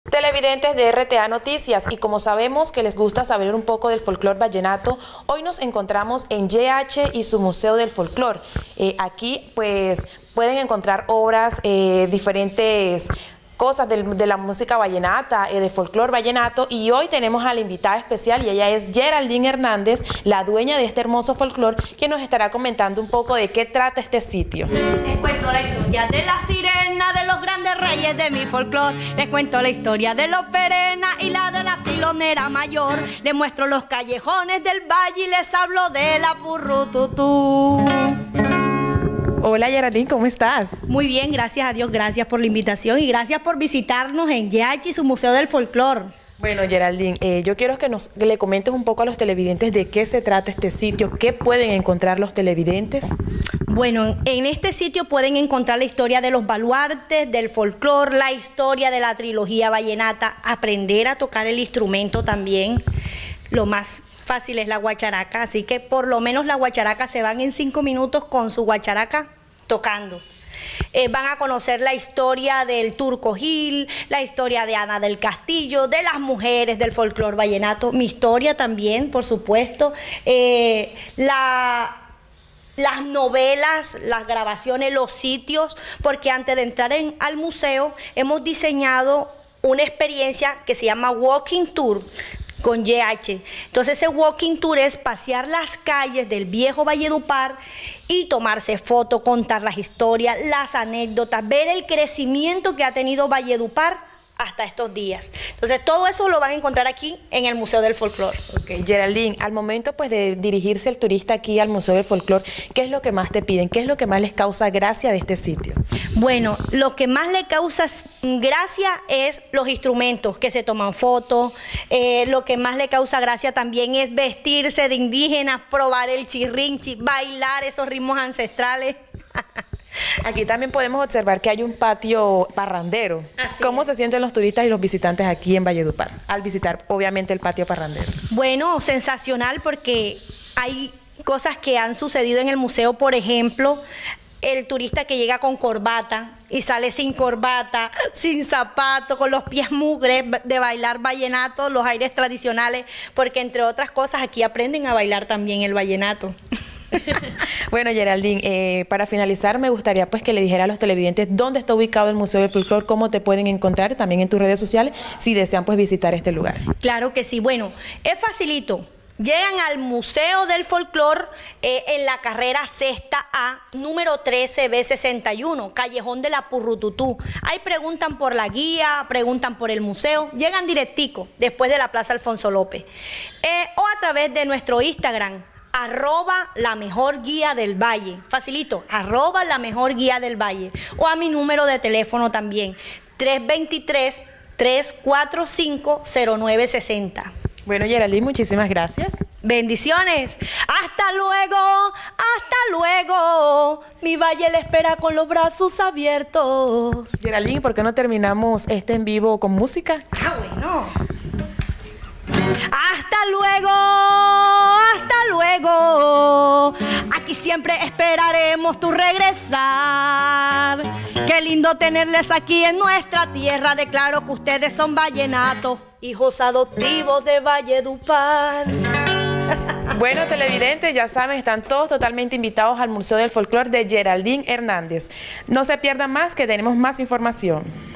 Televidentes de RTA Noticias, y como sabemos que les gusta saber un poco del folclor vallenato, hoy nos encontramos en YH y su Museo del Folclor. Aquí pues pueden encontrar obras, diferentes cosas de la música vallenata, de folclor vallenato, y hoy tenemos a la invitada especial y ella es Geraldine Hernández, la dueña de este hermoso folclor, que nos estará comentando un poco de qué trata este sitio. Les cuento la historia de la sirena, de los grandes reyes de mi folclor. Les cuento la historia de los perenas y la de la pilonera mayor. Les muestro los callejones del valle y les hablo de la purrututú. Hola Geraldine, ¿cómo estás? Muy bien, gracias a Dios, gracias por la invitación y gracias por visitarnos en YH y su Museo del Folclor. Bueno, Geraldine, yo quiero que le comentes un poco a los televidentes de qué se trata este sitio, qué pueden encontrar los televidentes. Bueno, en este sitio pueden encontrar la historia de los baluartes, del folclor, la historia de la trilogía vallenata, aprender a tocar el instrumento también. Lo más fácil es la guacharaca, así que por lo menos la guacharaca se van en 5 minutos con su guacharaca tocando. Van a conocer la historia del Turco Gil, la historia de Ana del Castillo, de las mujeres del folclor vallenato, mi historia también, por supuesto, las novelas, las grabaciones, los sitios, porque antes de entrar al museo hemos diseñado una experiencia que se llama Walking Tour con YH. Entonces ese Walking Tour es pasear las calles del viejo Valledupar y tomarse fotos, contar las historias, las anécdotas, ver el crecimiento que ha tenido Valledupar hasta estos días. Entonces todo eso lo van a encontrar aquí en el Museo del Folclor. Ok, Geraldine, al momento pues de dirigirse el turista aquí al Museo del Folclor, ¿qué es lo que más te piden? ¿Qué es lo que más les causa gracia de este sitio? Bueno, lo que más le causa gracia es los instrumentos, que se toman fotos. Lo que más le causa gracia también es vestirse de indígenas, probar el chirrinchi, bailar esos ritmos ancestrales. Aquí también podemos observar que hay un patio parrandero. ¿Cómo se sienten los turistas y los visitantes aquí en Valledupar al visitar obviamente el patio parrandero? Bueno, sensacional, porque hay cosas que han sucedido en el museo. Por ejemplo, el turista que llega con corbata y sale sin corbata, sin zapato, con los pies mugres, de bailar vallenato, los aires tradicionales, porque entre otras cosas aquí aprenden a bailar también el vallenato. Bueno, Geraldine, para finalizar me gustaría pues que le dijera a los televidentes dónde está ubicado el Museo del Folclor, cómo te pueden encontrar también en tus redes sociales si desean pues visitar este lugar. Claro que sí, bueno, es facilito. Llegan al Museo del Folclor en la carrera Sexta A, número 13B61, Callejón de la Purrututú. Ahí preguntan por la guía, preguntan por el museo, llegan directico después de la Plaza Alfonso López. O a través de nuestro Instagram, @lamejorguiadelvalle, facilito, @lamejorguiadelvalle, o a mi número de teléfono también, 323-345-0960. Bueno, Geraldine, muchísimas gracias. Bendiciones. Hasta luego, mi valle le espera con los brazos abiertos. Geraldine, ¿por qué no terminamos este en vivo con música? Bueno. Hasta luego, aquí siempre esperaremos tu regresar. Qué lindo tenerles aquí en nuestra tierra, declaro que ustedes son vallenatos, hijos adoptivos de Valledupar. Bueno, televidentes, ya saben, están todos totalmente invitados al Museo del Folclor de Geraldine Hernández. No se pierdan más, que tenemos más información.